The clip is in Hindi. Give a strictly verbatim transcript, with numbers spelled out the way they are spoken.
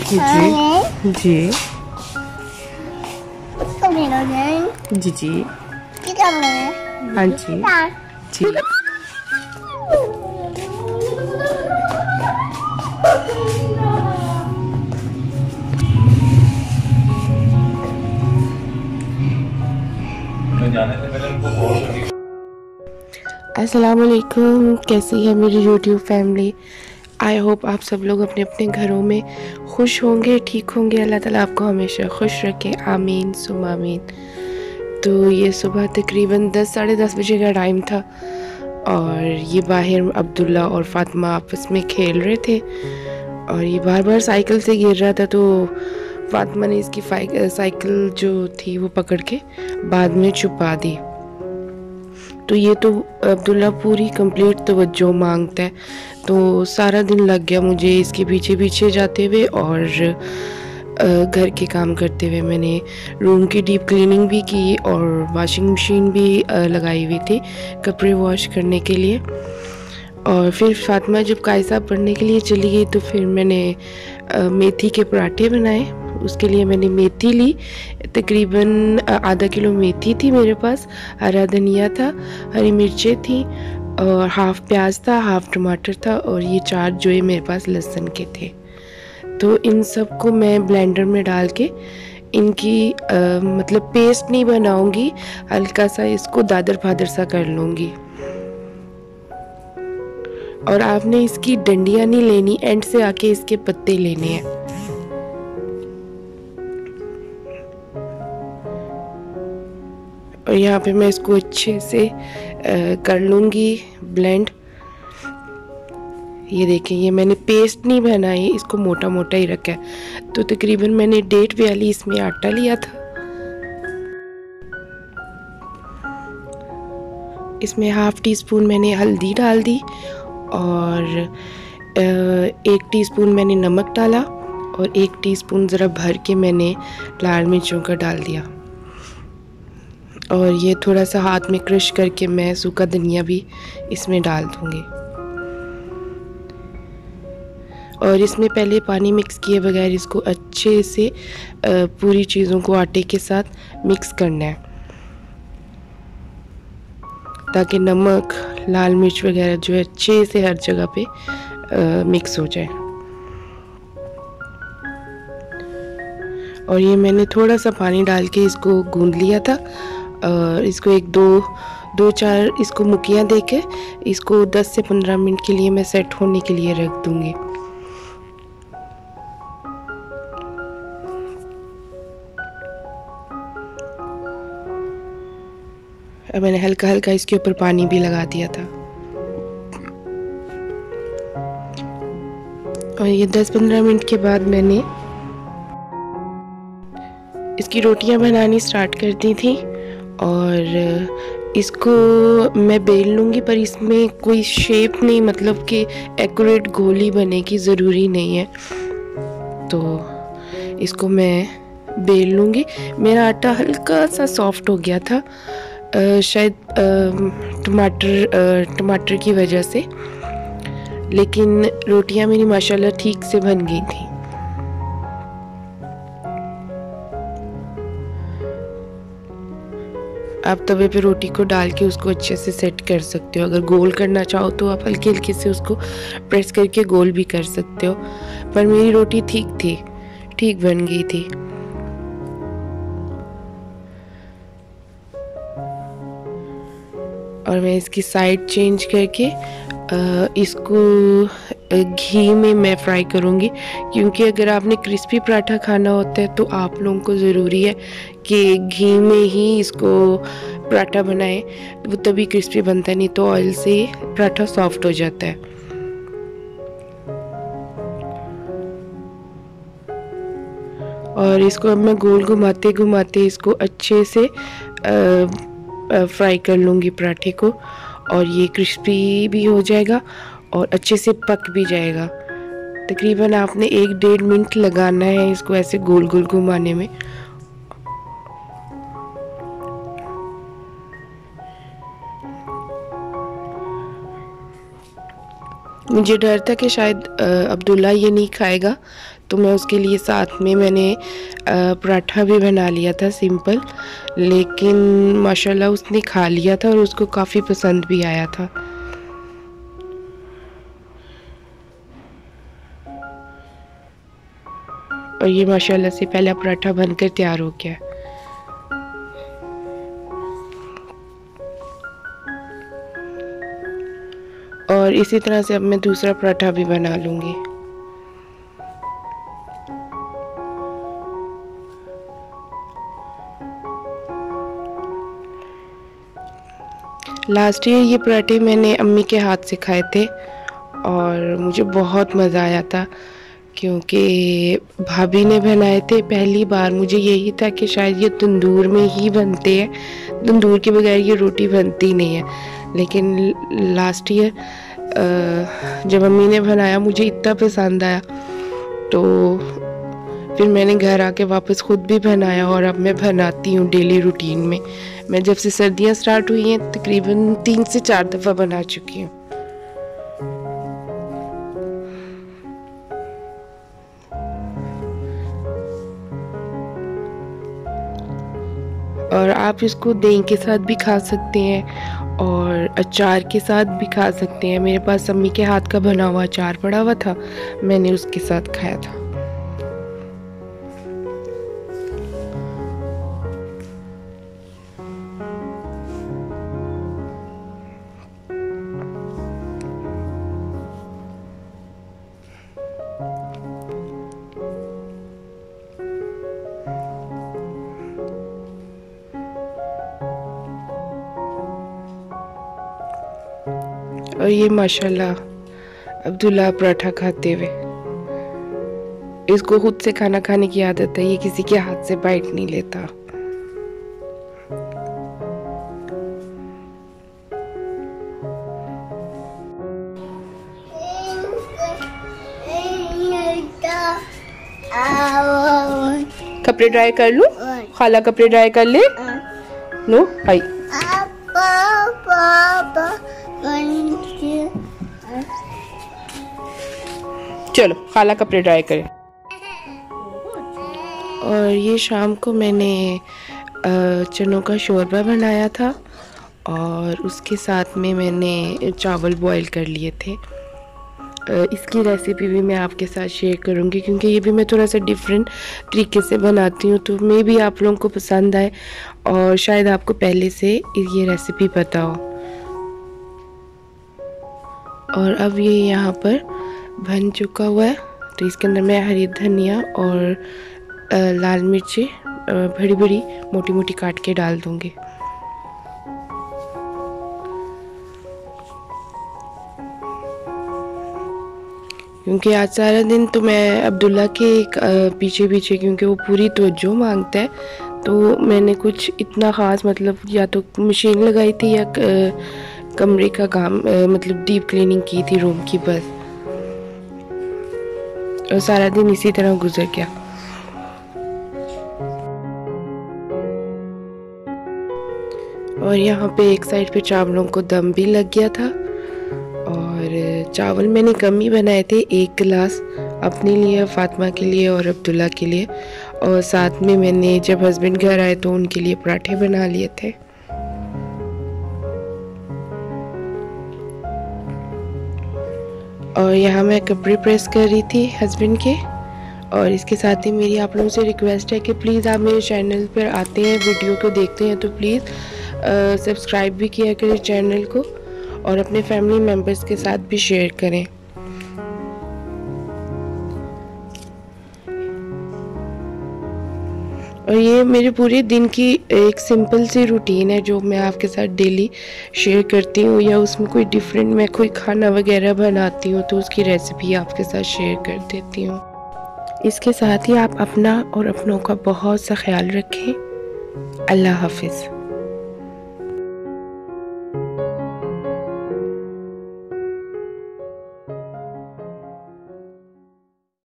जी जी जी जी हाँ जी जी। अस्सलाम वालेकुम, कैसी है मेरी यूट्यूब फैमिली। आई होप आप सब लोग अपने अपने घरों में खुश होंगे, ठीक होंगे। अल्लाह ताला आपको हमेशा खुश रखे, आमीन सुम आमीन। तो ये सुबह तकरीबन दस साढ़े दस बजे का टाइम था और ये बाहर अब्दुल्ला और फातिमा आपस में खेल रहे थे और ये बार बार साइकिल से गिर रहा था। तो फातिमा ने इसकी साइकिल जो थी वो पकड़ के बाद में छुपा दी। तो ये तो अब्दुल्ला पूरी कंप्लीट तवज्जो मांगता है, तो सारा दिन लग गया मुझे इसके पीछे पीछे जाते हुए और घर के काम करते हुए। मैंने रूम की डीप क्लीनिंग भी की और वॉशिंग मशीन भी लगाई हुई थी कपड़े वॉश करने के लिए। और फिर फातिमा जब कायसा पढ़ने के लिए चली गई तो फिर मैंने मेथी के पराठे बनाए। उसके लिए मैंने मेथी ली, तकरीबन आधा किलो मेथी थी मेरे पास, हरा धनिया था, हरी मिर्चें थी और हाफ़ प्याज था, हाफ़ टमाटर था और ये चार जोए मेरे पास लहसुन के थे। तो इन सब को मैं ब्लेंडर में डाल के इनकी आ, मतलब पेस्ट नहीं बनाऊंगी, हल्का सा इसको दादर फादर सा कर लूँगी। और आपने इसकी डंडियाँ नहीं लेनी, एंड से आके इसके पत्ते लेने हैं। और यहाँ पे मैं इसको अच्छे से आ, कर लूँगी ब्लेंड। ये देखें, ये मैंने पेस्ट नहीं बनाई, इसको मोटा मोटा ही रखा है। तो तकरीबन मैंने डेढ़ प्याली इसमें आटा लिया था। इसमें हाफ़ टी स्पून मैंने हल्दी डाल दी और एक टीस्पून मैंने नमक डाला और एक टीस्पून ज़रा भर के मैंने लाल मिर्चों का डाल दिया। और ये थोड़ा सा हाथ में क्रश करके मैं सूखा धनिया भी इसमें डाल दूँगी। और इसमें पहले पानी मिक्स किए बगैर इसको अच्छे से पूरी चीज़ों को आटे के साथ मिक्स करना है ताकि नमक लाल मिर्च वगैरह जो है अच्छे से हर जगह पे आ, मिक्स हो जाए। और ये मैंने थोड़ा सा पानी डाल के इसको गूंद लिया था और इसको एक दो दो चार इसको मुकियाँ देके इसको दस से पंद्रह मिनट के लिए मैं सेट होने के लिए रख दूँगी। अब मैंने हल्का हल्का इसके ऊपर पानी भी लगा दिया था। और ये दस पंद्रह मिनट के बाद मैंने इसकी रोटियां बनानी स्टार्ट कर दी थी और इसको मैं बेल लूँगी, पर इसमें कोई शेप नहीं, मतलब कि एक्यूरेट गोली बने की ज़रूरी नहीं है। तो इसको मैं बेल लूँगी। मेरा आटा हल्का सा सॉफ्ट हो गया था, आ, शायद टमाटर टमाटर की वजह से, लेकिन रोटियां मेरी माशाल्लाह ठीक से बन गई थी। आप तवे पे रोटी को डाल के उसको अच्छे से सेट कर सकते हो। अगर गोल करना चाहो तो आप हल्के हल्के से उसको प्रेस करके गोल भी कर सकते हो, पर मेरी रोटी ठीक थी, ठीक बन गई थी। और मैं इसकी साइड चेंज करके इसको घी में मैं फ्राई करूँगी, क्योंकि अगर आपने क्रिस्पी पराठा खाना होता है तो आप लोगों को ज़रूरी है कि घी में ही इसको पराठा बनाएं, वो तभी क्रिस्पी बनता है, नहीं तो ऑयल से पराठा सॉफ्ट हो जाता है। और इसको अब मैं गोल घुमाते घुमाते इसको अच्छे से फ्राई कर लूँगी पराठे को, और ये क्रिस्पी भी हो जाएगा और अच्छे से पक भी जाएगा। तकरीबन आपने एक डेढ़ मिनट लगाना है इसको ऐसे गोल गोल घुमाने में। मुझे डर था कि शायद अब्दुल्ला ये नहीं खाएगा, तो मैं उसके लिए साथ में मैंने पराठा भी बना लिया था सिंपल, लेकिन माशाल्लाह उसने खा लिया था और उसको काफ़ी पसंद भी आया था। और ये माशाल्लाह से पहला पराठा बनकर तैयार हो गया। और इसी तरह से अब मैं दूसरा पराठा भी बना लूँगी। लास्ट ईयर ये पराठे मैंने अम्मी के हाथ से खाए थे और मुझे बहुत मज़ा आया था, क्योंकि भाभी ने बनाए थे। पहली बार मुझे यही था कि शायद ये तंदूर में ही बनते हैं, तंदूर के बगैर ये रोटी बनती नहीं है। लेकिन लास्ट ईयर जब अम्मी ने बनाया मुझे इतना पसंद आया, तो फिर मैंने घर आके वापस ख़ुद भी बनाया और अब मैं बनाती हूँ डेली रूटीन में। मैं जब से सर्दियाँ स्टार्ट हुई हैं तकरीबन तीन से चार दफ़ा बना चुकी हूँ। और आप इसको दही के साथ भी खा सकते हैं और अचार के साथ भी खा सकते हैं। मेरे पास अम्मी के हाथ का बना हुआ अचार पड़ा हुआ था, मैंने उसके साथ खाया था। और ये माशाल्लाह अब्दुल्ला पराठा खाते हुए, इसको खुद से खाना खाने की आदत है, ये किसी के हाथ से बाइट नहीं लेता। कपड़े ड्राई कर लूं? खाला कपड़े ड्राई कर ले। नो हाई चलो खाला कपड़े ड्राई करें। और ये शाम को मैंने चनों का शोरबा बनाया था और उसके साथ में मैंने चावल बॉईल कर लिए थे। इसकी रेसिपी भी मैं आपके साथ शेयर करूंगी, क्योंकि ये भी मैं थोड़ा सा डिफरेंट तरीके से बनाती हूँ, तो मे भी आप लोगों को पसंद आए और शायद आपको पहले से ये रेसिपी पता हो। और अब ये यहाँ पर बन चुका हुआ है, तो इसके अंदर मैं हरी धनिया और लाल मिर्ची बड़ी बड़ी मोटी मोटी काट के डाल दूँगी। क्योंकि आज सारा दिन तो मैं अब्दुल्ला के पीछे पीछे, क्योंकि वो पूरी तवज्जो मांगता है, तो मैंने कुछ इतना ख़ास मतलब या तो मशीन लगाई थी या कमरे का काम मतलब डीप क्लीनिंग की थी रूम की बस, और सारा दिन इसी तरह गुजर गया। और यहाँ पे एक साइड पे चावलों को दम भी लग गया था, और चावल मैंने कम ही बनाए थे, एक गिलास अपने लिए, फातिमा के लिए और अब्दुल्ला के लिए, और साथ में मैंने जब हस्बैंड घर आए तो उनके लिए पराठे बना लिए थे। और यहाँ मैं कपड़े प्रेस कर रही थी हस्बैंड के। और इसके साथ ही मेरी आप लोगों से रिक्वेस्ट है कि प्लीज़ आप मेरे चैनल पर आते हैं, वीडियो को देखते हैं, तो प्लीज़ सब्सक्राइब भी किया करें चैनल को और अपने फैमिली मेम्बर्स के साथ भी शेयर करें। और ये मेरे पूरे दिन की एक सिंपल सी रूटीन है जो मैं आपके साथ डेली शेयर करती हूँ, या उसमें कोई डिफरेंट मैं कोई खाना वगैरह बनाती हूँ तो उसकी रेसिपी आपके साथ शेयर कर देती हूँ। इसके साथ ही आप अपना और अपनों का बहुत सा ख्याल रखें। अल्लाह हाफिज़।